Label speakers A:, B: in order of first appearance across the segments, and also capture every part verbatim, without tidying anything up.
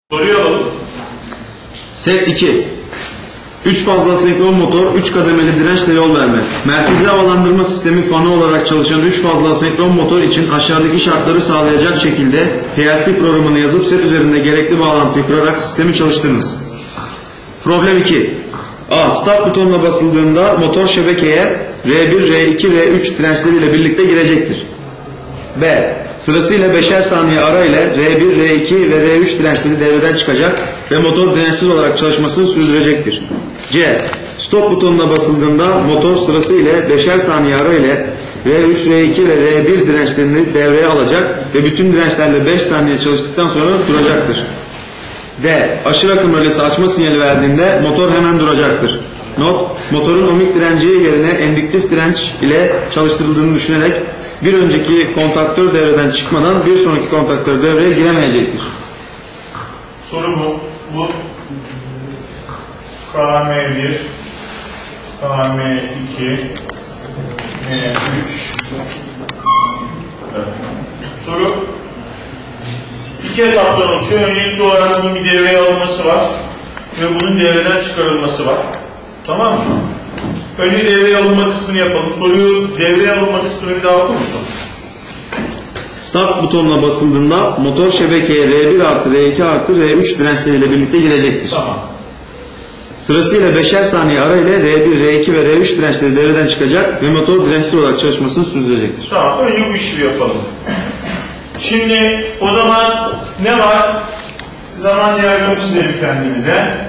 A: Soruyu alalım.
B: Set iki. üç fazla senkron motor, üç kademeli dirençle yol verme. Merkezi havalandırma sistemi fanı olarak çalışan üç fazla senkron motor için aşağıdaki şartları sağlayacak şekilde P L C programını yazıp set üzerinde gerekli bağlantıyı kurarak sistemi çalıştırınız. Problem iki. A. Start butonuna basıldığında motor şebekeye R bir, R iki, R üç dirençleriyle birlikte girecektir. B. Sırasıyla beşer saniye ara ile R bir, R iki ve R üç dirençleri devreden çıkacak ve motor dirençsiz olarak çalışmasını sürdürecektir. C. Stop butonuna basıldığında motor sırasıyla beşer saniye ara ile R üç, R iki ve R bir dirençlerini devreye alacak ve bütün dirençlerle beş saniye çalıştıktan sonra duracaktır. D. Aşırı akım rölesi açma sinyali verdiğinde motor hemen duracaktır. Not: motorun ohmik direnci yerine endüktif direnç ile çalıştırıldığını düşünerek bir önceki kontaktör devreden çıkmadan bir sonraki kontaktör devreye giremeyecektir.
A: Soru bu. Bu K M bir, K M iki, M üç. Evet. Soru iki etaptan oluşuyor. Öncelikli olarak bunun bir devreye alınması var ve bunun devreden çıkarılması var. Tamam mı? Önce devreye alınma kısmını yapalım. Soruyu devreye alınma kısmını bir daha okur musun?
B: Start butonuna basıldığında motor şebekeye R bir artı R iki artı R üç dirençleriyle birlikte girecektir.
A: Tamam.
B: Sırasıyla beşer saniye ara ile R bir, R iki ve R üç dirençleri devreden çıkacak ve motor dirençsiz olarak çalışmasını sürdürecektir.
A: Tamam. Önce bu işi yapalım. Şimdi o zaman ne var? Zaman diyagramı çizelim kendimize.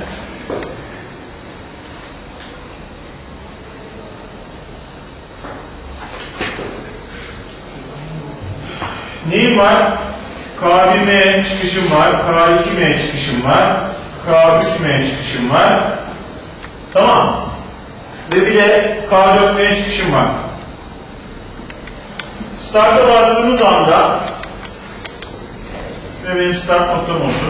A: Neyim var? K bir M çıkışım var, K iki M çıkışım var, K üç M çıkışım var. Tamam. Ve bir de K dört M çıkışım var. Start'a bastığımız anda, şöyle benim start noktam olsun.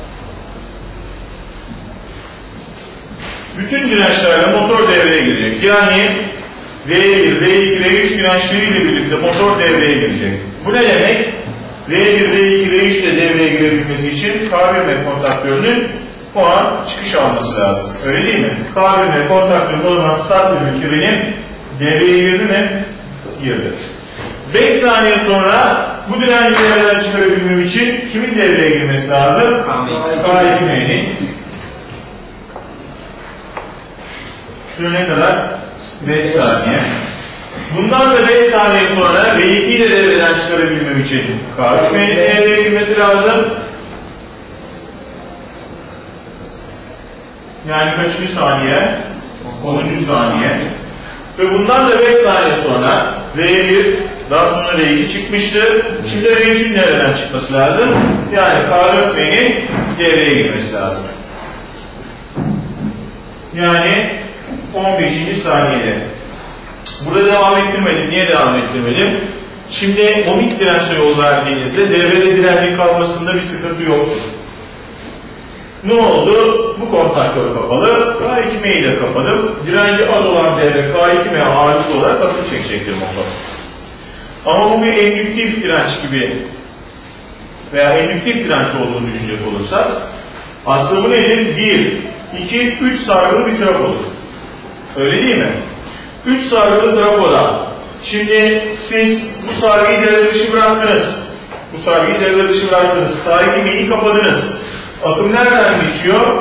A: Bütün dirençlerle motor devreye girecek. Yani R bir, R iki, R üç dirençleriyle birlikte motor devreye girecek. Bu ne demek? R bir, R iki, R üç ile devreye girebilmesi için K bir M kontaktörünün o an çıkış alması lazım. Öyle değil mi? K bir M kontaktörünün o zaman start demek ki benim devreye girdi mi? Girdi. beş saniye sonra bu direnci devreden çıkarabilmem için kimin devreye girmesi lazım? K iki M'nin. Şuraya ne kadar? beş saniye. Bundan da beş saniye sonra R iki'yi de devreden çıkarabilmem için K üç M'nin devreye girmesi lazım. Yani kaçıncı saniye? onuncu saniye. Ve bundan da beş saniye sonra R bir, daha sonra R iki çıkmıştır. Şimdi R üçün devreden çıkması lazım. Yani K dört M'nin devreye girmesi lazım. Yani on beşinci saniyede. Burada devam ettirmedim. Niye devam ettirmedim? Şimdi ohmik dirençle yol verdiğinizde devrede direnci kalmasında bir sıkıntı yoktur. Ne oldu? Bu kontaktör kapalı. K iki M'yi de kapadım. Direnci az olan devre K iki M ağırlıklı olarak akım çekecektir motor. Ama bu bir endüktif direnç gibi veya endüktif direnç olduğunu düşünecek olursak aslında bu nedir? bir, iki, üç sargılı bir trafo olur. Öyle değil mi? üç sargılı trafoda. Şimdi siz bu sargıyı devre dışı bıraktınız. Bu sargıyı devre dışı bıraktınız. K iki M'yi kapadınız. Akım nereden geçiyor?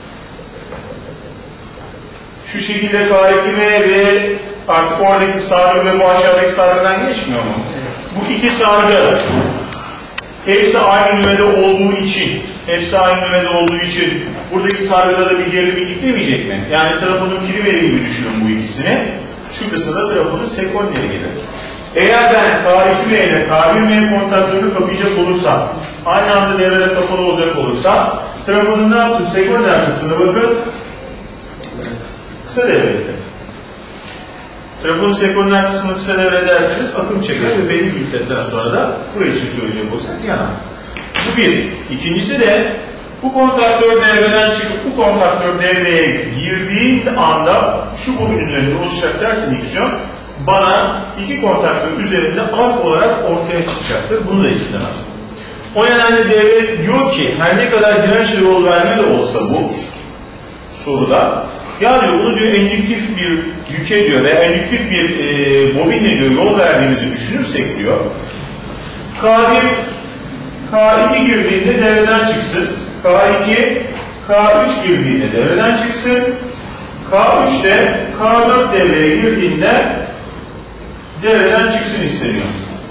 A: Şu şekilde K iki M ve artık oradaki sargı ve bu aşağıdaki sargıdan geçmiyor mu? Bu iki sargı hepsi aynı nüvede olduğu için hepsi aynı nüvede olduğu için buradaki sargıda da bir gerilim gitmeyecek mi? Yani trafonun kiriveri gibi düşünün bu ikisini. Şu kısımda trafonun sekonderi gelir. Eğer ben K iki M ile K bir M kontaktörünü kapayacak olursam, aynı anda devrede kapalı olacak olursam, trafonun ne yaptım? Sekonder kısmına bakın. Kısa devrede. Trafonun sekonder kısmını kısa devre ederseniz akım çeker ve belli bir müddetten sonra da buraya için söyleyecek olsak yanar. Bu bir. İkincisi de bu kontaktör devreden çıkıp bu kontaktör devreye girdiği anda şu bunun üzerinde oluşacak ters indüksiyon bana iki kontaktör üzerinde ark olarak ortaya çıkacaktır. Bunu da istemem. O nedenle devre diyor ki her ne kadar dirençle yol verme de olsa bu soruda, ya diyor bunu diyor endüktif bir yüke diyor veya endüktif bir e, bobinle diyor yol verdiğimizi düşünürsek diyor, K bir K iki girdiğinde devreden çıksın, K iki K üç girdiğinde devreden çıksın, K üç de K dört devreye girdiğinde devreden çıksın isteniyor.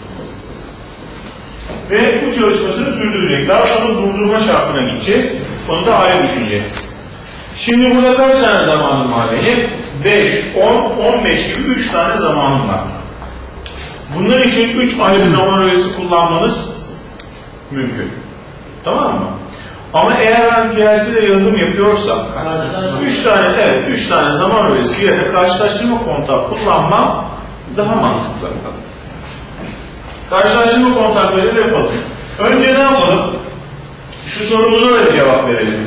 A: Ve bu çalışmasını sürdürecek. Daha sonra durdurma şartına gideceğiz. Onu da ayrı düşüneceğiz. Şimdi burada kaç tane zamanım var benim? beş, on, on beş gibi üç tane zamanım var. Bunlar için üç ayrı zaman öğesi kullanmanız mümkün. Tamam mı? Ama eğer ben P L C'de yazılım yapıyorsam üç tane evet üç tane zaman öğesi yerine karşılaştırma kontağı kullanmam daha mantıklı. Karşılaştırma kontaklarıyla yapalım. Önce ne yapalım? Şu sorumuza öyle cevap verelim.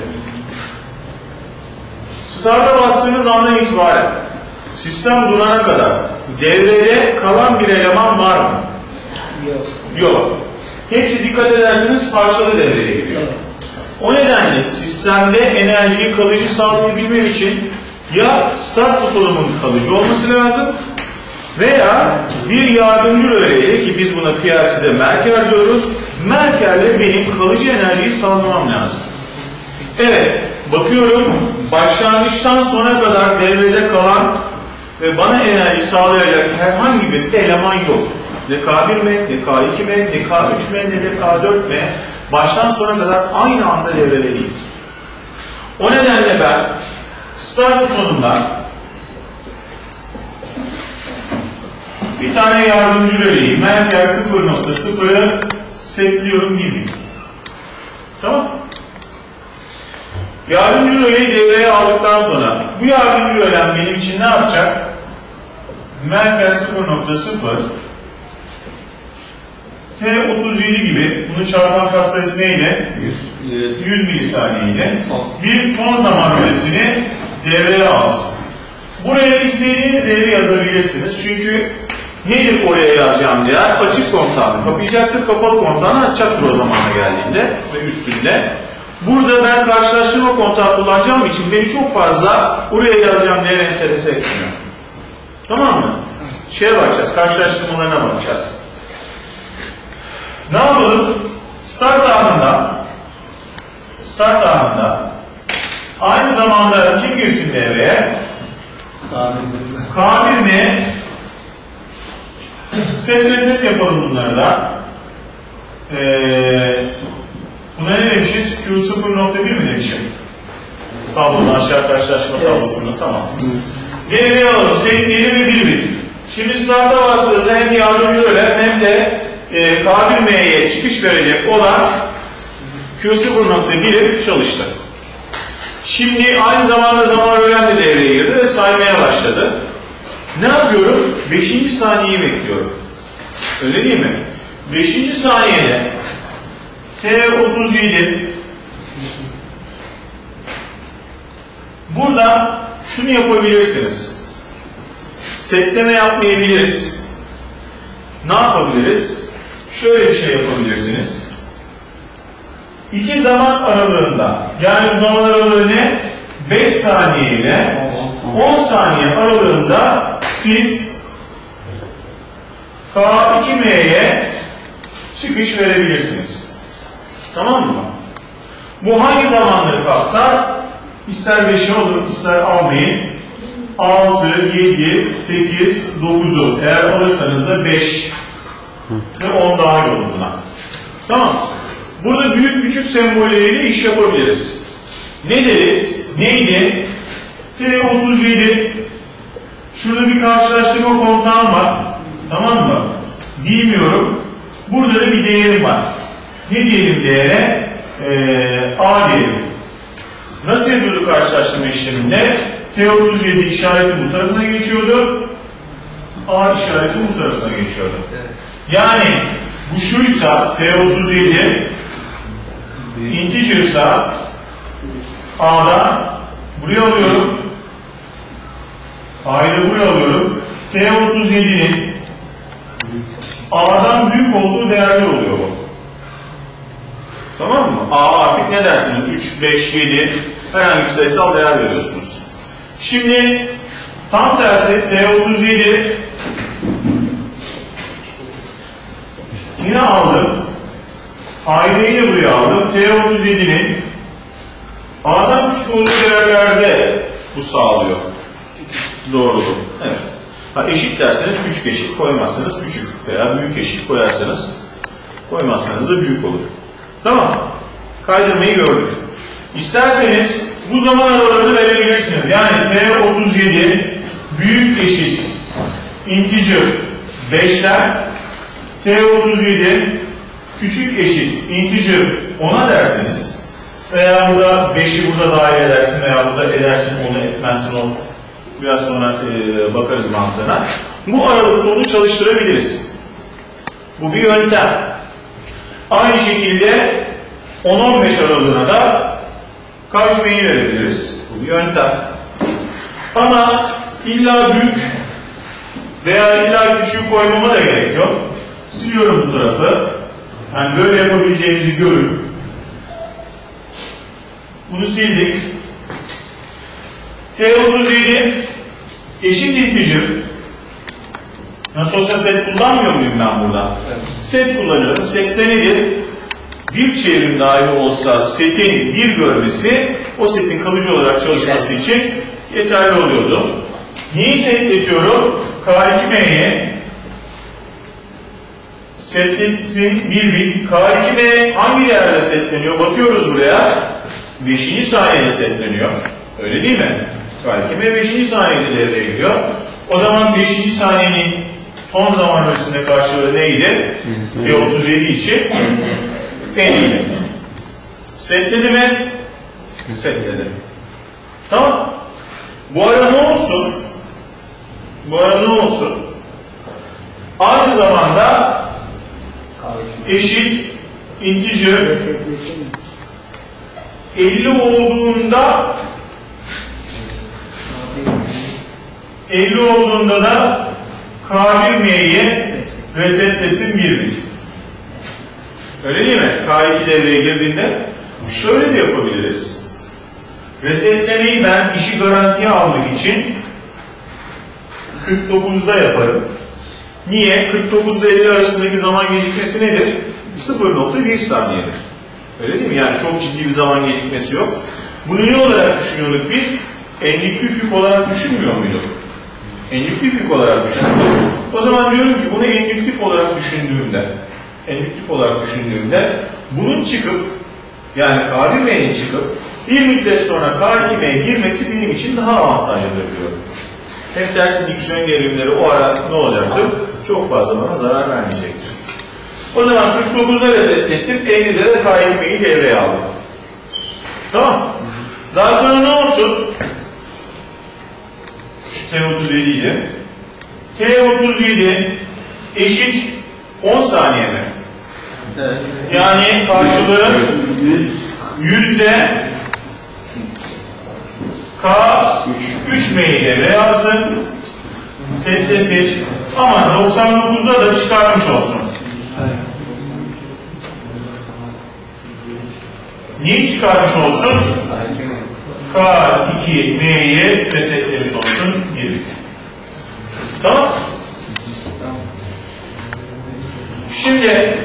A: Start'a bastığınız andan itibaren sistem durana kadar devrede kalan bir eleman var mı?
C: Yok.
A: Yok. Hepsi dikkat ederseniz parçalı devreye giriyor.
C: Evet.
A: O nedenle sistemde enerjiyi kalıcı sağlayabilmem için ya start butonumun kalıcı olması lazım veya bir yardımcı röleyle, ki biz buna P L C'de merker diyoruz, merkerle benim kalıcı enerjiyi sağlamam lazım. Evet, bakıyorum başlangıçtan sona kadar devrede kalan ve bana enerji sağlayacak herhangi bir eleman yok. Ne K bir mi, ne K iki mi, ne K üç mi, ne de K dört mi, baştan sona kadar aynı anda devrede değil. O nedenle ben start butonundan bir tane yardımcı röleyi merker sıfır nokta sıfır'ı setliyorum gibi. Tamam. Yardımcı röleyi devreye aldıktan sonra bu yardımcı rölem benim için ne yapacak? Merker sıfır nokta sıfır T otuz yedi gibi, bunun çarpan katsayısı neyle? yüz milisaniye ile bir ton zaman rölesini devreye alsın. Buraya istediğiniz değeri yazabilirsiniz. Çünkü nedir oraya yazacağım değer? Açık kontağını kapayacaktır, kapalı kontağını açacaktır o zamana geldiğinde ve üstünde. Burada ben karşılaştırma kontağı kullanacağım için beni çok fazla oraya yazacağım değer enterese etmiyor. Tamam mı? Şeye bakacağız, karşılaştırmalarına bakacağız. Ne yapalım? Start anında Start anında aynı zamanda kim girsin devreye? K bir mi? Set reset yapalım bunları da. Ee, buna ne demişiz? Q sıfır nokta bir mi demişim? Tablonun aşağı karşılaşma tablosunda. Tamam. Devreye alalım. Setleyelim ve bir bit. Şimdi start'a bastığında hem yardımcı röle hem de e, K bir M'ye çıkış verecek olan Q sıfır nokta bir'i çalıştı. Şimdi aynı zamanda zaman rölem de devreye girdi ve saymaya başladı. Ne yapıyorum? beşinci saniyeyi bekliyorum. Öyle değil mi? beşinci saniyede T otuz yedi burada şunu yapabilirsiniz. Setleme yapmayabiliriz. Ne yapabiliriz? Şöyle bir şey yapabilirsiniz. İki zaman aralığında, yani bu zaman aralığı ne? beş saniye ile on saniye aralığında siz K iki M'ye çıkış verebilirsiniz. Tamam mı? Bu hangi zamanları kapsar? İster beşi alın, ister almayın. altı, yedi, sekiz, dokuzu. Eğer alırsanız da beş ve on dahil olur buna. Tamam. Burada büyük küçük sembolleriyle iş yapabiliriz. Ne deriz? Neydi? T otuz yedi. Şurada bir karşılaştırma kontağım var. Tamam mı? Bilmiyorum. Burada da bir değerim var. Ne diyelim değere? Ee, A diyelim. Nasıl yapıyorduk karşılaştırma işleminde? T otuz yedi işareti bu tarafına geçiyordu. A işareti bu tarafına geçiyordu. Yani bu şuysa T otuz yedi integer'sa A'dan buraya alıyorum. A'yı da buraya alıyorum. T otuz yedi'nin A'dan büyük olduğu değerler oluyor bu. Tamam mı? A artık ne dersiniz? üç, beş, yedi herhangi bir sayısal değer veriyorsunuz. Şimdi tam tersi T otuz yedi yine aldım. Aileyi de buraya aldım. T otuz yedi'nin A'dan küçük olduğu değerlerde bu sağlıyor. Doğru. Evet. Ha, eşit derseniz küçük eşit, koymazsanız küçük veya büyük eşit koyarsanız koymazsanız da büyük olur. Tamam. Kaydırmayı gördük. İsterseniz bu zaman aralarını verebilirsiniz. Yani T otuz yedi büyük eşit integer beşler, T otuz yedi küçük eşit integer on'a derseniz veya burada beşi burada dahil edersin veya burada edersin onu etmezsin o biraz sonra e, bakarız mantığına. Bu aralıkta onu çalıştırabiliriz. Bu bir yöntem. Aynı şekilde on on beş aralığına da karşımayı verebiliriz. Bu bir yöntem. Ama illa büyük veya illa küçük koymama da gerek yok. Siliyorum bu tarafı. Yani böyle yapabileceğimizi görün. Bunu sildik. T otuz yedi eşit integer. Yani sosyal set kullanmıyor muyum ben burada? Evet. Set kullanıyorum. Sette nedir? Bir çevrim dahi olsa setin bir görmesi o setin kalıcı olarak çalışması evet. için yeterli oluyordu. Neyi setletiyorum? K iki M'ye setletin bir bit. K iki M hangi değerle setleniyor? Bakıyoruz buraya. beşinci saniyede setleniyor. Öyle değil mi? K iki M beşinci saniyede devreye giriyor. O zaman beşinci saniyenin ton zaman öncesinde karşılığı neydi? T otuz yedi için elli. Setledi mi? Setledi. Tamam. Bu ara ne olsun? Bu ara ne olsun? Aynı zamanda eşit integer elli olduğunda elli olduğunda da K bir M'yi resetlesin bir bit. Öyle değil mi? K iki devreye girdiğinde şöyle de yapabiliriz. Resetlemeyi ben işi garantiye almak için kırk dokuzda yaparım. Niye? kırk dokuzda elli arasındaki zaman gecikmesi nedir? sıfır nokta bir saniyedir. Öyle değil mi? Yani çok ciddi bir zaman gecikmesi yok. Bunu ne olarak düşünüyorduk biz? Enlikli yük olarak düşünmüyor muyduk? Enlikli yük olarak düşünüyorduk. O zaman diyorum ki bunu endüktif olarak düşündüğümde endüktif olarak düşündüğümde bunun çıkıp yani K bir M'nin çıkıp bir müddet sonra K iki M'ye girmesi benim için daha avantajlıdır diyorum. Hem dersin diksiyon gerilimleri o ara ne olacaktır? Çok fazla bana zarar vermeyecektir. O zaman kırk dokuzda resetlettim, ellide de K iki M'yi devreye aldım. Tamam. Daha sonra ne olsun? Şu T otuz yedi idi. T otuz yedi eşit on saniye mi? Evet. Yani karşılığı yüzde K üç M'yi devreye alsın. Setlesin. Ama doksan dokuzda da çıkarmış olsun. Niye çıkarmış olsun? K iki M'yi resetlemiş olsun. Bir bit. Tamam. Şimdi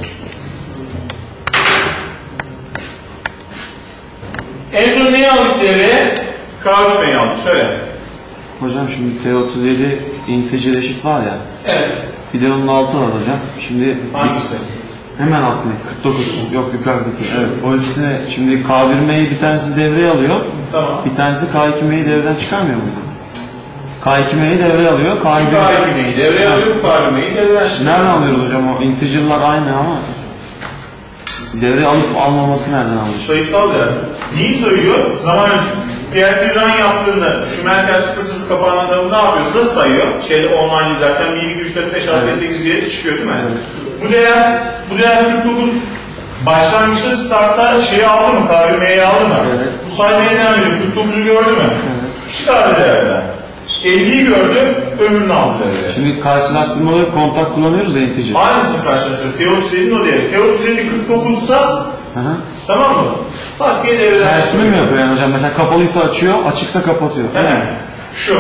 A: en son neyi aldık devreye? K üç M'yi aldık. Söyle.
B: Hocam şimdi T otuz yedi integer eşit var ya.
A: Evet.
B: Bir de onun altı var hocam. Şimdi
A: hangisi?
B: Hemen altına. kırk dokuz. Yok yukarıdaki. Evet. O ikisine şimdi K bir M'yi bir tanesi devreye alıyor.
A: Tamam.
B: Bir tanesi K iki M'yi devreden çıkarmıyor mu? K iki M'yi devreye alıyor. K
A: iki M'yi devreye alıyor. K bir M'yi devreye çıkarıyor.
B: Nereden alıyoruz hocam o? Integer'lar aynı ama devreye alıp almaması nereden alıyor?
A: Sayısal değer. Neyi sayıyor? Zaman P L C run yaptığında şu merkez sıfır sıfır kapağında ne yapıyoruz? Nasıl sayıyor? Şeyde online izlerken bir, iki, üç, dört, beş, altı, sekiz diye çıkıyor değil mi? Evet. Bu değer, bu değer kırk dokuz başlangıçta startta şeyi aldı mı? K bir M'yi aldı mı? Evet. Bu saymaya devam ediyor. kırk dokuzu gördü mü? Evet. Çıkardı değerden. elliyi gördü, öbürünü aldı değerden.
B: Şimdi karşılaştırmalı kontak kullanıyoruz ya integer.
A: Aynısını karşılaştırıyoruz. T otuz yedi'nin o değeri. T otuz yedi kırk dokuzsa
B: Hı hı.
A: Tamam mı? Bak diye devreler.
B: Tersini mi yapıyor yani hocam? Mesela kapalıysa açıyor, açıksa kapatıyor.
A: Evet. Şu.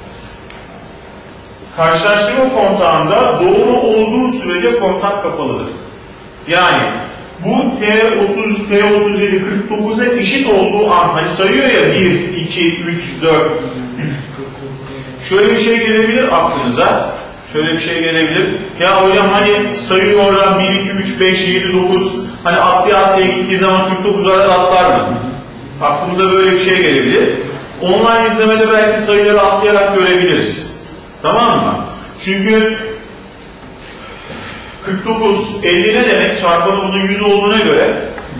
A: Karşılaştırma kontağında doğru olduğu sürece kontak kapalıdır. Yani bu T otuz, T otuz yedi, kırk dokuza eşit olduğu an, hani sayıyor ya bir, iki, üç, dört. Şöyle bir şey gelebilir aklınıza. Şöyle bir şey gelebilir. Ya hocam hani sayıyor oradan bir, iki, üç, beş, yedi, dokuz. Hani atlaya atlaya gittiği zaman kırk dokuz arada atlar mı? Aklımıza böyle bir şey gelebilir. Online izlemede belki sayıları atlayarak görebiliriz. Tamam mı? Çünkü kırk dokuz, elli ne demek? Çarpanı bunun yüz olduğuna göre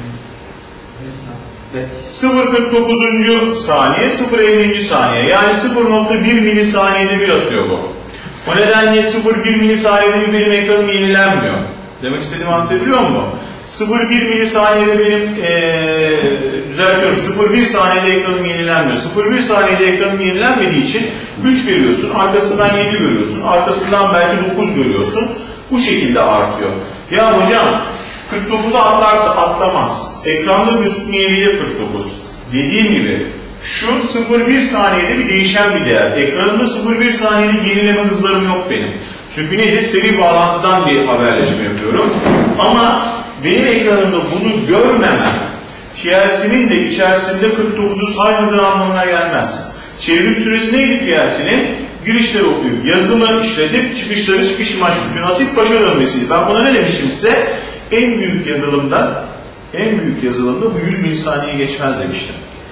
A: sıfır virgül kırk dokuzuncu saniye, sıfır virgül ellinci saniye. Yani sıfır nokta bir milisaniyede bir atıyor bu. O nedenle sıfır virgül bir milisaniyede bir benim ekranım yenilenmiyor. Demek istediğimi anlatabiliyor muyum? sıfır virgül bir milisaniyede benim ee, düzeltiyorum. sıfır virgül bir saniyede ekranım yenilenmiyor. sıfır virgül bir saniyede ekranım yenilenmediği için üç görüyorsun, arkasından yedi görüyorsun, arkasından belki dokuz görüyorsun. Bu şekilde artıyor. Ya hocam kırk dokuza atlarsa atlamaz. Ekranda gözükmeyebilir kırk dokuz. Dediğim gibi şu sıfır virgül bir saniyede bir değişen bir değer. Ekranımda sıfır virgül bir saniyede gerileme hızlarım yok benim. Çünkü nedir? Seri bağlantıdan bir haberleşme yapıyorum. Ama benim ekranımda bunu görmemem P L C'nin de içerisinde kırk dokuzu saymadığı anlamına gelmez. Çevrim süresi neydi P L C'nin? Girişleri okuyup, yazılımı işletip, çıkışları çıkış imaj bütünü atıp başa dönmesiydi. Ben buna ne demiştim size? En büyük yazılımda, en büyük yazılımda bu yüz milisaniye geçmez demiştim.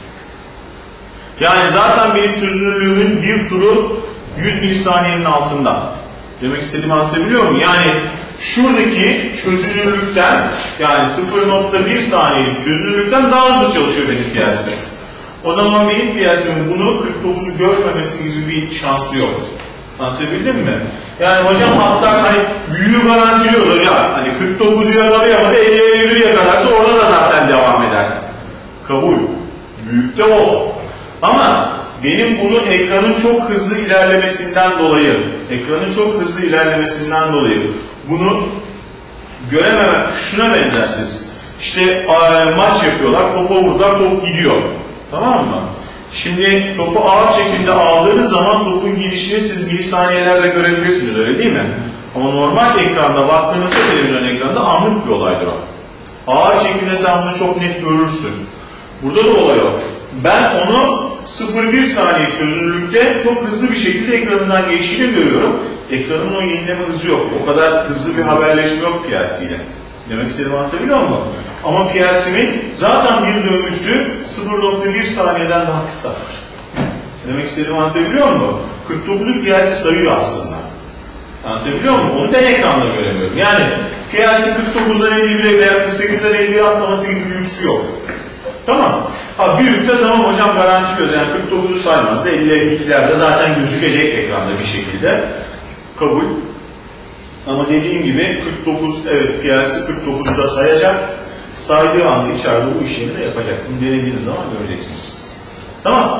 A: Yani zaten benim çözünürlüğümün bir turu yüz milisaniyenin altında. Demek istediğimi anlatabiliyor muyum? Yani şuradaki çözünürlükten, yani sıfır nokta bir saniyelik çözünürlükten daha hızlı çalışıyor benim P L C. O zaman benim P L C'min bunu kırk dokuzu görmemesi gibi bir şansı yok. Anlatabildim mi? Yani hocam hatta hani büyüğü garantiliyoruz hocam. Hani kırk dokuzu yakalayamadı, elli elli bir yakalarsa orada da zaten devam eder. Kabul. Büyük de o. Ama benim bunun ekranın çok hızlı ilerlemesinden dolayı, ekranın çok hızlı ilerlemesinden dolayı bunu görememek şuna benzersiz. İşte maç yapıyorlar, topa vurdular, top gidiyor. Tamam mı? Şimdi topu ağır çekimde aldığınız zaman topun gidişini siz milisaniyelerle görebilirsiniz, öyle değil mi? Ama normal ekranda baktığınızda televizyon ekranında anlık bir olaydır o. Ağır çekimde sen bunu çok net görürsün. Burada da olay o. Ben onu sıfır virgül bir saniye çözünürlükte çok hızlı bir şekilde ekranından geçişini görüyorum. Ekranın o yenileme hızı yok. O kadar hızlı bir haberleşme yok P L C ile. Demek istediğimi anlatabiliyor muyum? Ama P L C'min zaten bir döngüsü sıfır nokta bir saniyeden daha kısa. Demek istediğimi anlatabiliyor muyum? kırk dokuzu P L C sayıyor aslında. Anlatabiliyor muyum? Onu ben ekranda göremiyorum. Yani P L C kırk dokuzdan elli bire veya kırk sekizden elliye atlaması gibi bir lüksü yok. Tamam. Ha büyük de tamam hocam garantiliyoruz. Yani kırk dokuzu saymaz da elli elli ikilerde zaten gözükecek ekranda bir şekilde. Kabul. Ama dediğim gibi kırk dokuz, evet P L C kırk dokuzu da sayacak. Saydığı anda içeride bu işlemi de yapacak. Bunu denediğiniz zaman göreceksiniz. Tamam.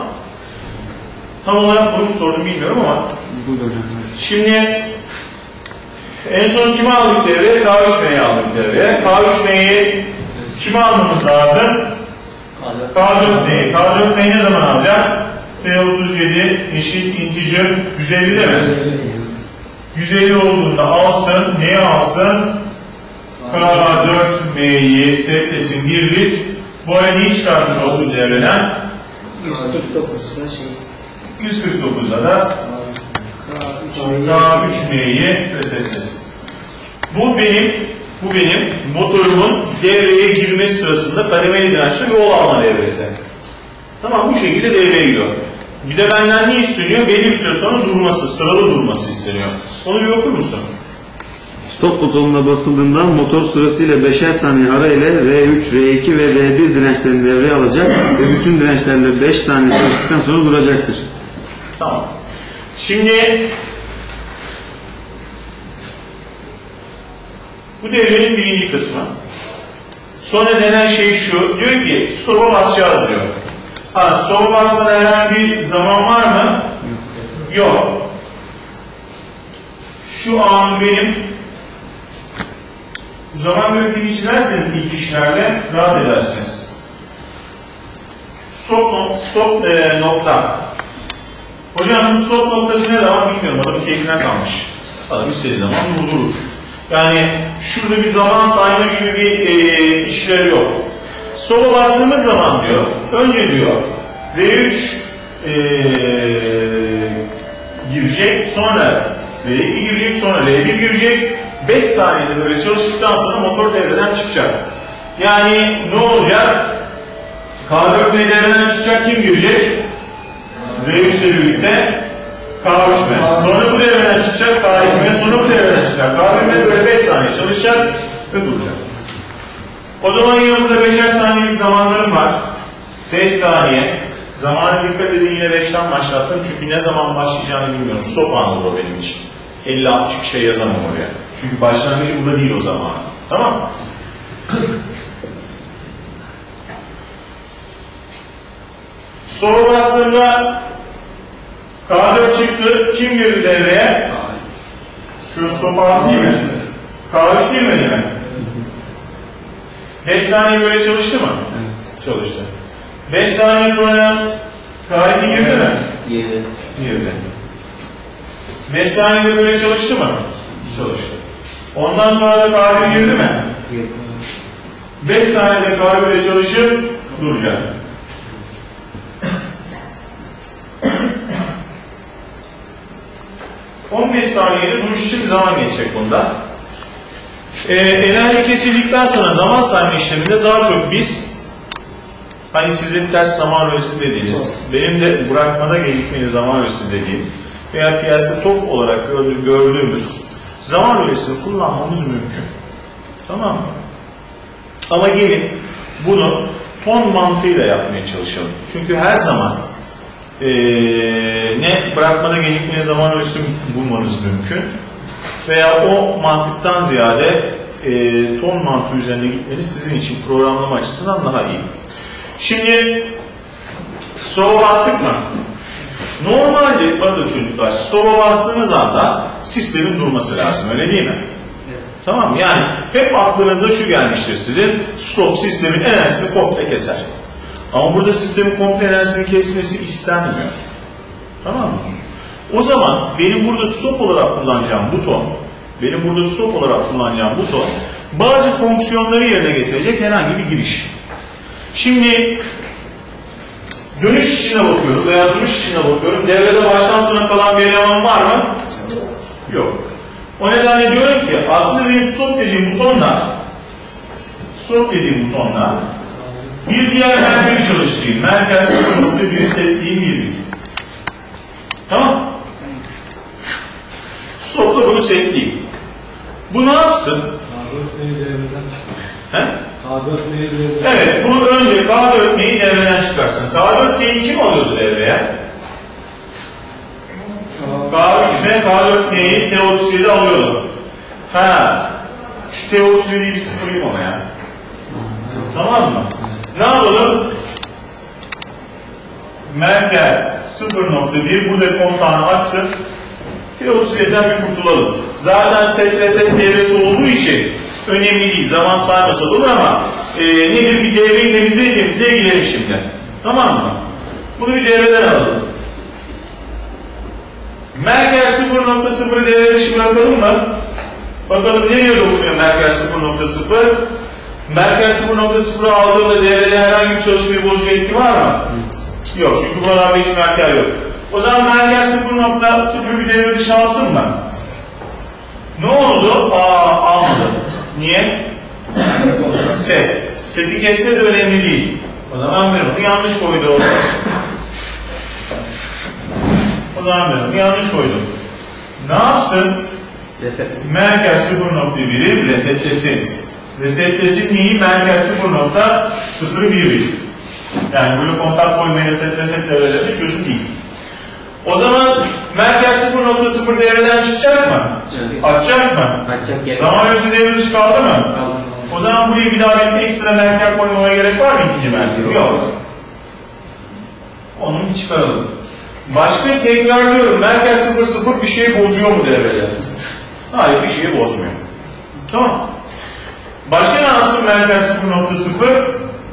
A: Tam olarak bunu sordum bilmiyorum ama. Şimdi en son kime aldık devreye? K üç M'yi aldık devreye. K üç M'yi kime almamız lazım? K dört M'yi. K dört M'yi ne zaman alacağım? T otuz yedi eşit integer yüz elli değil mi? yüz elli olduğunda alsın. Neyi alsın? K dört M'yi setlesin bir bit. Bu arada neyi çıkarmış olsun devreden?
C: yüz kırk dokuzda şey.
A: yüz kırk dokuzda da K üç M'yi resetlesin. Bu benim bu benim motorumun devreye girme sırasında kademeli dirençli yol alma devresi. Tamam, bu şekilde devreye giriyor. Bir de benden ne isteniyor? Belli bir süre sonra durması, sıralı durması isteniyor. Onu bir okur musun?
B: Stop butonuna basıldığında motor sırasıyla beşer saniye ara ile R üç, R iki ve R bir dirençlerini devreye alacak ve bütün dirençlerle beş saniye çalıştıktan sonra duracaktır.
A: Tamam. Şimdi bu devrenin birinci kısmı. Sonra denen şey şu, diyor ki stop'a basacağız diyor. Ha, stop'a basmada herhangi bir zaman var mı? Yok. Şu an benim Zaman grafiğini çizerseniz ilk işlerde rahat edersiniz. Stop, nok stop e, nokta. Hocam bu stop noktası ne zaman bilmiyorum. Adamın keyfine kalmış. Adam istediği zaman durdurur. Yani şurada bir zaman sayma gibi bir e, işleri yok. Stop'a bastığımız zaman diyor, önce diyor V üç e, girecek, sonra V iki girecek, sonra V bir girecek. beş saniyede böyle çalıştıktan sonra motor devreden çıkacak. Yani ne olacak? K dört M devreden çıkacak, kim girecek? V üç ile birlikte K üç M. Sonra bu devreden çıkacak K iki M, sonra bu devreden çıkacak K bir M, böyle beş saniye çalışacak ve duracak. O zaman yine burada beşer saniyelik zamanlarım var. beş saniye. Zamana dikkat edin, yine beşten başlattım çünkü ne zaman başlayacağını bilmiyorum. Stop anıdır o benim için. elli altmış bir şey yazamam oraya. Çünkü başlangıcı burada değil o zaman. Tamam mı? Soru bastığımda K dört çıktı. Kim girdi devreye? Şu stop ağır değil mi? K üç girmedi mi? beş saniye böyle çalıştı mı? Çalıştı. beş saniye sonra K iki girdi mi?
C: Girdi.
A: Girdi. beş saniyede böyle çalıştı mı? Çalıştı. Ondan sonra da K bir girdi mi?
C: Girdi.
A: beş saniyede K bir ile çalışıp duracak. on beş saniyede duruş için bir zaman geçecek bunda. Ee, enerji kesildikten sonra zaman sayma işleminde daha çok biz, hani sizin ters zaman rölesi dediğiniz, benim de bırakmada gecikmeli zaman rölesi dediğim veya piyasa T O F olarak gördüğümüz zaman rölesini kullanmamız mümkün. Tamam mı? Ama gelin bunu ton mantığıyla yapmaya çalışalım. Çünkü her zaman ee, ne bırakmada gecikmeli zaman rölesi bulmanız mümkün veya o mantıktan ziyade e, ton mantığı üzerine gitmeniz sizin için programlama açısından daha iyi. Şimdi stop'a bastık mı? Normalde bakın çocuklar, stop'a bastığınız anda sistemin durması lazım, öyle değil mi?
C: Evet.
A: Tamam mı? Yani hep aklınıza şu gelmiştir sizin, stop sistemin enerjisini komple keser. Ama burada sistemin komple enerjisini kesmesi istenmiyor. Tamam mı? O zaman benim burada stop olarak kullanacağım buton, benim burada stop olarak kullanacağım buton, bazı fonksiyonları yerine getirecek herhangi bir giriş. Şimdi dönüş işine bakıyorum veya duruş işine bakıyorum. Devrede baştan sona kalan bir eleman var mı? Yok. O nedenle diyorum ki aslında benim stop dediğim butonla stop dediğim butonla bir diğer merkezi çalıştırayım. Merkez sıfır nokta biri setleyeyim bir bit. Tamam. Stopla bunu setleyeyim. Bu ne yapsın?
D: K dört M'yi devreden çıkar.
A: He?
D: K dört M'yi devreden
A: Evet, bu önce K dört M'yi devreden çıkarsın. K dört M'yi kim alıyordu devreye? K üç M, K dört M'yi T otuz yedi alıyordu. Ha, şu T otuz yediyi bir sıfırlayayım ama ya. Tamam mı? Ne yapalım? Merkel sıfır nokta bir, burada kontağını açsın. T otuz yediden bir kurtulalım. Zaten set reset devresi olduğu için önemli değil. Zaman saymasa da olur ama e, nedir? Bir devreyi temizleye temizleye gidelim şimdi. Tamam mı? Bunu bir devreden alalım. Merkel sıfır nokta sıfır'ı devre dışı bırakalım mı? Bakalım nereye dokunuyor Merkel sıfır nokta sıfır? Merkel sıfır nokta sıfır'ı aldığımda devrede herhangi bir çalışmayı bozucu etki var mı? Yok, çünkü buralarda hiç Merkel yok. O zaman Merkel sıfır nokta sıfır bir devre dışı alsın mı? Ne oldu? Aa, almadı. Niye? Set. Seti kesse de önemli değil. O zaman ben onu yanlış koydum. O zaman ben onu yanlış koydum. Ne yapsın?
C: Reset.
A: Merkel sıfır nokta bir'i resetlesin. Resetlesin neyi? Merkel sıfır nokta sıfır'ı bir bit. Yani böyle kontak koymayı reset reset devrelerinde çözüm değil. O zaman Merkel sıfır nokta sıfır devreden çıkacak mı?
C: Çıkacak.
A: Açacak mı?
C: Açacak yer.
A: Zaman ölçüsü devre dışı kaldı mı?
C: Kaldı.
A: O zaman buraya bir daha bir ekstra Merkel koymaya gerek var mı ikinci Merkel? Yok. Onu bir çıkaralım. Başka tekrarlıyorum. Merkel sıfır sıfır bir şeyi bozuyor mu devrede? Hayır, bir şeyi bozmuyor. Tamam. Başka ne yapsın merkez sıfır nokta sıfır?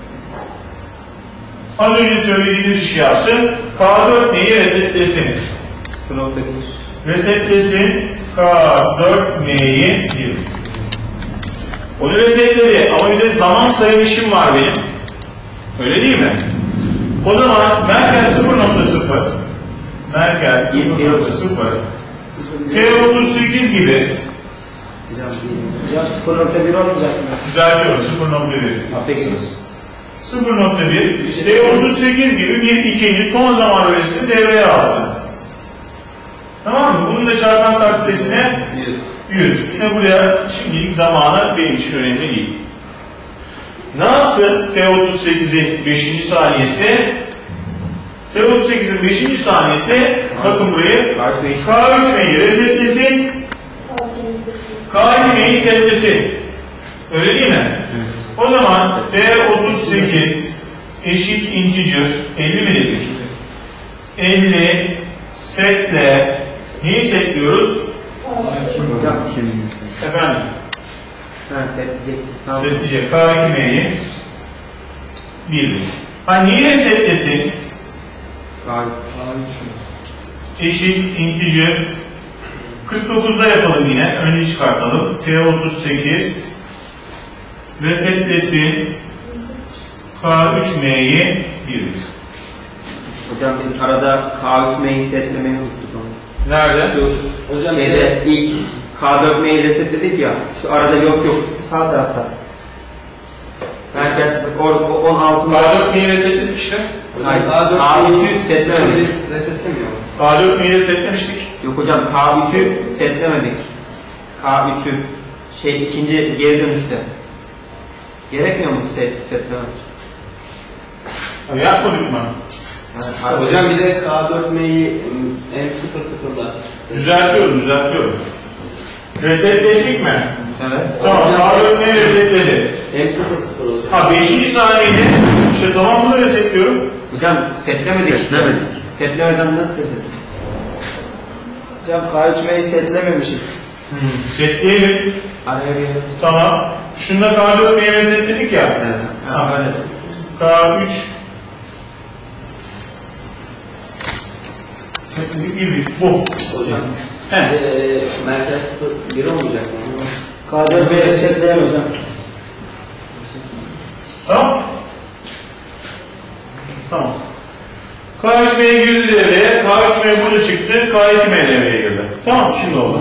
A: Az önce söylediğiniz işi yapsın. K dört M'yi resetlesin.
C: sıfır nokta bir.
A: Resetlesin. K dört M'yi bir. Onu resetledi ama bir de zaman saymışım var benim. Öyle değil mi? O zaman merkez sıfır nokta sıfır merkez sıfır nokta sıfır T otuz sekiz gibi
C: Hocam sıfır nokta bir olmayacak mı?
A: düzeltiyorum sıfır nokta bir
C: Peki.
A: sıfır nokta bir T otuz sekiz gibi bir ikinci ton zaman bölgesini devreye alsın. Tamam mı? Bunun da çarpan katsitesine yüz. Yine buraya şimdilik zamanı benim için önemli değil. Ne yapsın T otuz sekizin beşinci saniyesi? T otuz sekizin beşinci saniyesi bakın burayı K üç M'yi resetlesin, K iki M'yi setlesin. Öyle değil mi? Evet. O zaman T otuz sekiz eşit integer elli mi dedik? elli setle neyi setliyoruz?
C: Hocam
A: Efendim?
C: Ha, setleyecek. Tamam.
A: Setleyecek K iki M'yi bir. Ha neyi resetlesin?
C: K üç.
A: Eşit integer kırk dokuzda yapalım yine. Önce çıkartalım. T otuz sekiz resetlesin K üç M'yi bir.
C: Hocam biz arada K üç M'yi setlemeyi unuttuk onu.
A: Nerede?
C: Şu hocam şeyde ilk K dört M'yi resetledik ya. Şu arada yok yok. Sağ tarafta. Merkez sıfır. on altı
A: K dört M'yi resetledik işte.
C: Hayır. K üçü setlemedik.
E: Resetlemiyor.
A: K dört M'yi resetlemiştik.
C: Yok hocam K üçü setlemedik. K üçü şey ikinci geri dönüşte. Gerekmiyor mu set, setlemek?
A: Abi yapmadık mı?
C: Yani,
E: Hocam bir de K dört M'yi M sıfır sıfır'da.
A: Düzeltiyorum, düzeltiyorum. Resetledik mi?
C: evet.
A: Tamam, K dört M'yi resetledi.
E: M sıfır sıfır hocam.
A: Ha beşinci saniyede işte tamam bunu resetliyorum.
C: Hocam setlemedik.
B: Setlemedik.
C: Setlemeden nasıl setledik?
F: Hocam K üç M'yi setlememişiz.
A: Hmm. Setleyelim.
C: Araya bir...
A: Tamam. Şunda K dört M'yi resetledik ya.
C: Evet.
A: Ha, öyle. K üç setledik bir bir. Bu.
E: Hocam.
A: He.
E: Eee merkez sıfır bir olmayacak mı?
F: K dört M'yi resetleyen hocam.
A: Tamam. Tamam. K üç M'ye girdi devreye. K üç M burada çıktı. K iki M devreye girdi. Tamam şimdi oldu.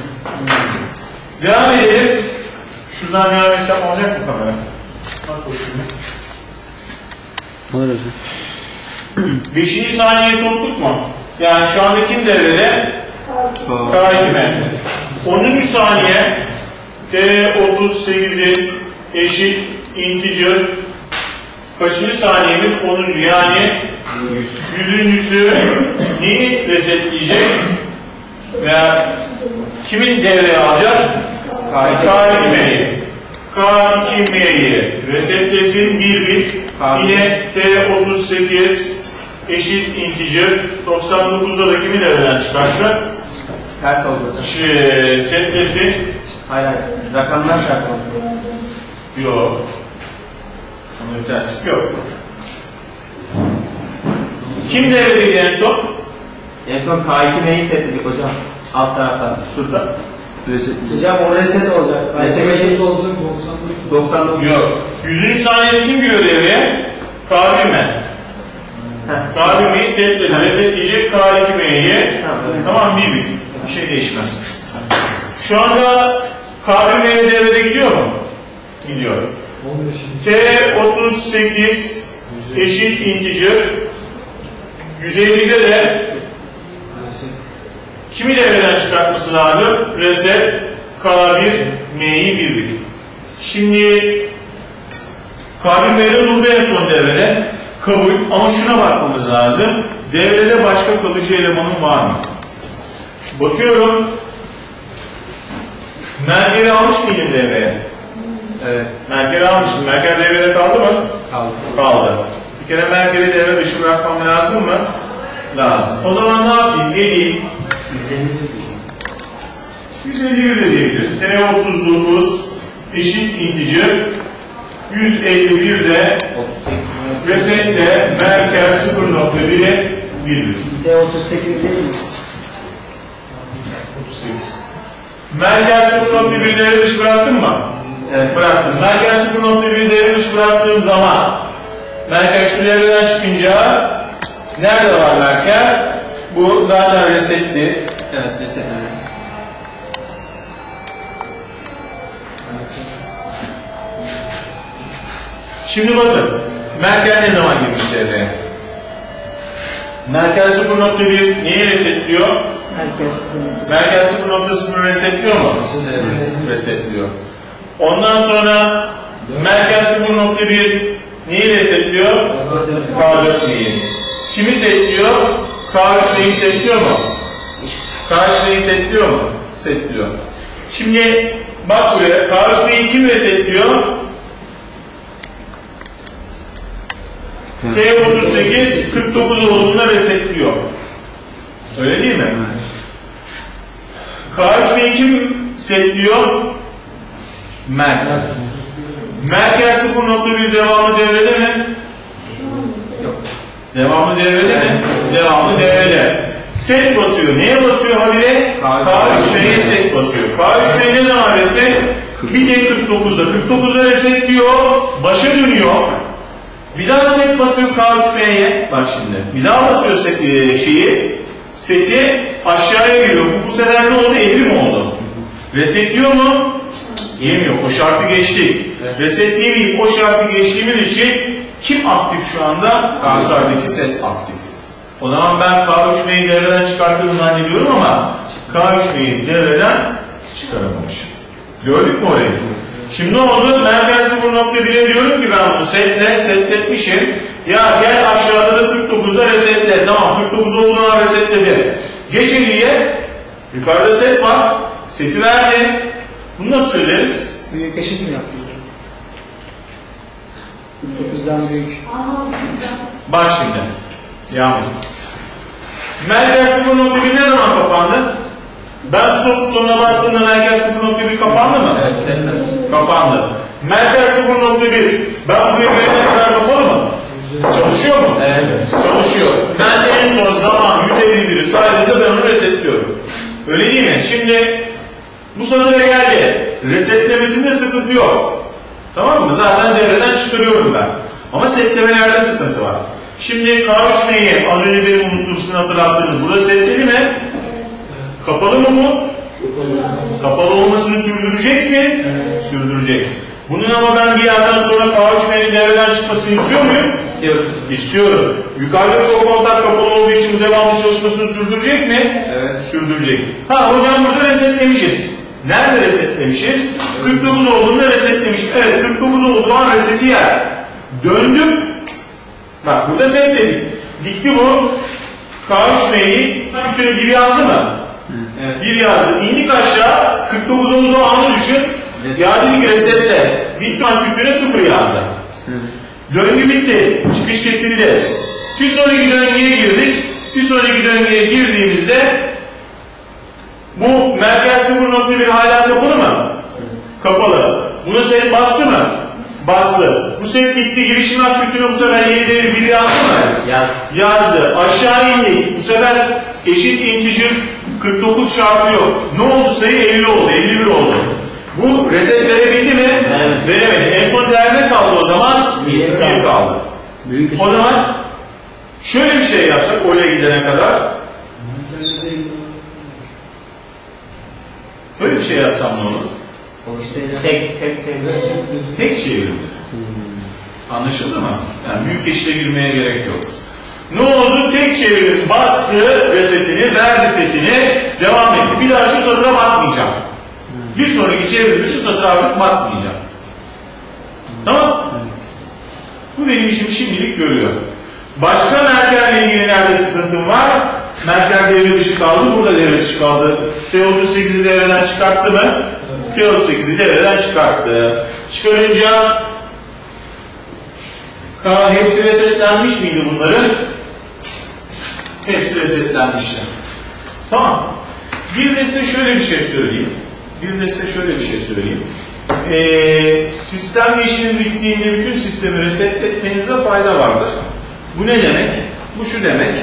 A: Devam edelim. Şuradan devam etsem olacak mı kamera? Bak bakayım.
B: Olur hocam.
A: Beşinci saniyeyi soktuk mu? Yani şu anda kim devrede? K iki M. Onuncu saniye T otuz sekizin eşit integer kaçıncı saniyemiz? Onuncu yani yüzüncüsü neyi resetleyecek? Veya kimin devreye alacak? K iki M'yi. K iki M'yi resetlesin bir bit. Yine T otuz sekiz eşit integer doksan dokuzda da kimi devreden çıkarsa
C: Ters oldu hocam.
A: şey, setlesin.
C: Hayır hayır. Rakamlar ters oldu.
A: Yok. Ama bir terslik yok. Kim devredeydi en son?
C: En son K iki M'yi setledik hocam. Alt tarafta. Şurada.
F: Hocam o reset olacak. K iki M'yi
D: Reset olacak
C: doksan dokuz.
A: Yok. Yüzüncü saniyede kim giriyor devreye? K bir M. K bir M'yi setledi. Resetleyecek K iki M'yi. Tamam bir bit. Bir şey değişmez. Şu anda K bir M devrede gidiyor mu? Gidiyor. T otuz sekiz eşit integer yüz ellide de kimi devreden çıkartması lazım? Reset K bir M'yi bir bit. Şimdi K bir M'de durdu en son devrede. Kabul. Ama şuna bakmamız lazım. Devrede başka kalıcı elemanın var mı? Bakıyorum. Merkeri almış mıydım devreye?
C: Evet.
A: Merkeri almıştım. Merker devrede kaldı mı?
C: Kaldı.
A: Kaldı. Bir kere Merkeri devre dışı bırakmam lazım mı? Lazım. O zaman ne yapayım? Geleyim. yüz elli bir de diyebiliriz. T otuz dokuz eşit integer yüz elli birde resetle Merkel sıfır nokta bire bir.
F: D otuz sekiz değil mi?
A: otuz sekiz. Merkel sıfır nokta bir devre dışı bıraktın mı?
C: Evet.
A: Bıraktım. Merkel sıfır nokta bir devre dışı bıraktığım zaman Merkel şu devreden çıkınca nerede var Merkel? Bu zaten resetli.
C: Evet, resetleme.
A: Şimdi bakın. Merkel ne zaman girmiş devreye? Merkel sıfır nokta bir neyi resetliyor?
F: Herkes sıfır.
A: Merkel sıfır nokta sıfır resetliyor mu?
C: Evet.
A: Resetliyor. Ondan sonra Merkel sıfır nokta bir neyi resetliyor? K dört neyi? Kimi setliyor? K üç neyi setliyor mu? K üç neyi setliyor mu? Setliyor. Şimdi bak buraya. K üç neyi kim resetliyor? T otuz sekiz kırk dokuz olduğunda resetliyor. Öyle değil mi? K üç neyi kim setliyor? Merkel. Merkel sıfır nokta bir devamlı devrede mi?
C: Yok.
A: Devamlı devrede mi? Devamlı devrede. Set basıyor. Neye basıyor habire? K üç N'ye set basıyor. K üç N ne zaman reset? Bir tek kırk dokuzda. kırk dokuzda resetliyor. Başa dönüyor. Bir daha set basıyor K üç N'ye. Bak şimdi. Bir daha basıyor set, e, şeyi. Seti aşağıya geliyor. Bu, bu sefer ne oldu? Evrim oldu. Resetliyor mu? Yemiyor. O şartı geçtik. Evet. Resetleyemeyip o şartı geçtiğimiz için kim aktif şu anda? Yukarıdaki set aktif. O zaman ben K üç N'yi devreden çıkarttığını zannediyorum ama K üç N'yi devreden çıkaramamışım. Gördük mü orayı? Şimdi ne oldu? Merkel sıfır nokta bir'e diyorum ki ben bunu setle, setletmişim. Ya gel aşağıda da kırk dokuzda resetle. Tamam, kırk dokuz olduğuna resetledi. Geç elliye. Yukarıda set var. Seti verdi. Bunu nasıl çözeriz?
F: Büyük eşit mi yapıyor? kırk dokuzdan büyük.
A: Bak şimdi. Yağmur. Merkel sıfır nokta bir ne zaman kapandı? Ben stop butonuna bastığımda Merkel sıfır nokta bir kapandı mı?
C: Evet, resetleme.
A: Kapandı. Merkel sıfır nokta bir ben buraya gelene kadar kapalı mı? Çalışıyor mu?
C: Evet.
A: Çalışıyor. Ben en son zaman yüz elli bir'i saydığımda ben onu resetliyorum. Öyle değil mi? Şimdi bu satıra geldi. Resetlemesinde sıkıntı yok. Tamam mı? Zaten devreden çıkarıyorum ben. Ama setlemelerde sıkıntı var. Şimdi K üç N'yi az önce benim unuttuğum sizin hatırlattığınız burada setledi mi? Kapalı mı bu? Kapalı olmasını sürdürecek mi? Evet. Sürdürecek. Bunun ama ben bir yerden sonra K üç N'nin devreden çıkmasını istiyor muyum?
C: İstiyoruz.
A: İstiyorum. Yukarıdaki o kontak kapalı olduğu için bu devamlı çalışmasını sürdürecek mi?
C: Evet.
A: Sürdürecek. Ha hocam burada resetlemişiz. Nerede resetlemişiz? kırk dokuz olduğunda resetlemişiz. Evet, kırk dokuz olduğu an reseti yer. Döndüm. Bak burada setledik. Dikti bu. K üç N'yi bütünü bir yazdı mı?
C: Evet.
A: Bir yazdı. İndik aşağı. kırk dokuz olduğu anı düşün. Ya dedik resetle. Bitmez bütüne sıfır yazdı. Döngü bitti. Çıkış kesildi. Bir sonraki döngüye girdik. Bir sonraki döngüye girdiğimizde bu Merkel sıfır nokta bir hala kapalı mı? Kapalı. Buna set bastı mı? Bastı. Bu set bitti. Girişim az bütünü bu sefer yeni değeri bir yazdı mı?
C: Yaz.
A: Yazdı. Aşağı indik. Bu sefer eşit integer kırk dokuz şartı yok. Ne oldu sayı? elli oldu. elli bir oldu. Bu reset verebildi mi?
C: Evet.
A: Veremedi. En son değer ne kaldı o zaman?
C: Bir
A: bir
C: kaldı.
A: kaldı.
C: Büyük
A: O zaman şöyle bir şey yapsak oraya gidene kadar. Böyle bir şey yapsam ne olur?
C: Tek, tek şey.
A: Tek çevirilir. Anlaşıldı mı? Yani büyük eşite girmeye gerek yok. Ne oldu? Tek çevirilir. Bastı resetini, verdi setini, devam etti. Bir daha şu satıra bakmayacağım. Bir sonraki çeviride şu satıra artık bakmayacağım. Tamam? Bu benim işimi şimdilik görüyor. Başka Merkel'le ilgili nerede sıkıntım var? Merkel devre dışı kaldı, burada devre dışı kaldı. T otuz sekizi devreden çıkarttı mı? T otuz sekizi devreden çıkarttı. Çıkarınca ha, hepsi resetlenmiş miydi bunların? Hepsi resetlenmişti. Tamam. Bir de size şöyle bir şey söyleyeyim. Bir de size şöyle bir şey söyleyeyim. e, sistemle işiniz bittiğinde bütün sistemi resetletmenizde fayda vardır. Bu ne demek? Bu şu demek.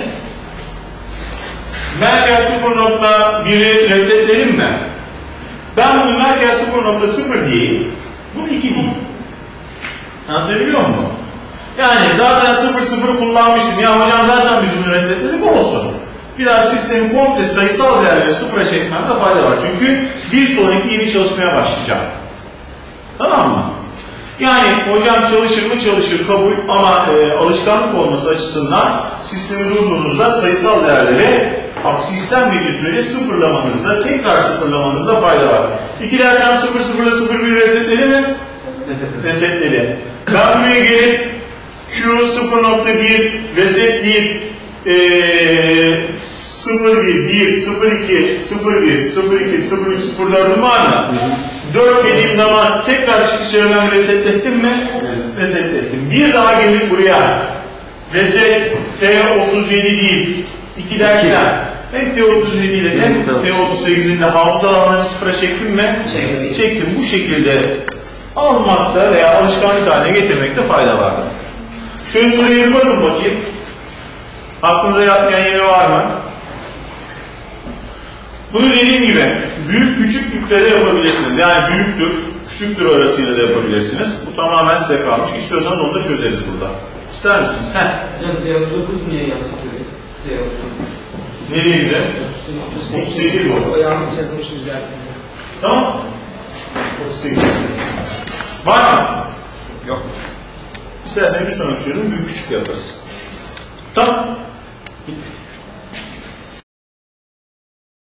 A: Merkez sıfır nokta bir'i resetledim mi? Ben bunu merkez sıfır nokta sıfır diyeyim. Bu iki değil. Anlatabiliyor muyum? Yani zaten sıfır sıfır kullanmıştım. Ya hocam zaten biz bunu resetledik, olsun. Biraz sistemi komple sayısal değerleri sıfıra çekmemde fayda var. Çünkü bir sonraki yeni çalışmaya başlayacağım. Tamam mı? Yani hocam çalışır mı çalışır, kabul, ama e, alışkanlık olması açısından sistemi durduğunuzda sayısal değerleri sistem bildiği sürece sıfırlamanızda, tekrar sıfırlamanızda fayda var. iki dersem sıfır sıfır ile sıfır bir resetledi mi? Resetledi. Ben buraya gelip Q sıfır nokta bir resetleyip e, sıfır bir, bir, sıfır iki, sıfır bir, sıfır iki, sıfır üç, sıfır dört'üm var mı? dört dediğim zaman tekrar çıkışları ben resetlettim mi? Evet. Resetlettim. Bir daha gelip buraya reset T otuz yedi değil, iki dersem hem T otuz yedi ile hem T otuz sekiz'in de hafıza alanlarını sıfıra çektim mi? Çektim. Çektim. Bu şekilde almakta veya alışkanlık haline getirmekte fayda vardır. Şöyle soruya bir bakın bakayım. Aklınıza yatmayan yeri var mı? Bunu dediğim gibi büyük küçüklükte de yapabilirsiniz. Yani büyüktür, küçüktür arasıyla da yapabilirsiniz. Bu tamamen size kalmış. İstiyorsanız onu da çözeriz burada. İster misiniz? Heh.
E: Hocam T otuz dokuz niye yansıtıyor? T otuz dokuz.
A: Nereye gidelim? otuz sekiz oldu.
F: O yanlış yazılmış güzel.
A: Tamam. otuz sekiz. Var mı?
C: Yok.
A: İsterseniz bir sonraki çözüm büyük küçük yaparız. Tamam.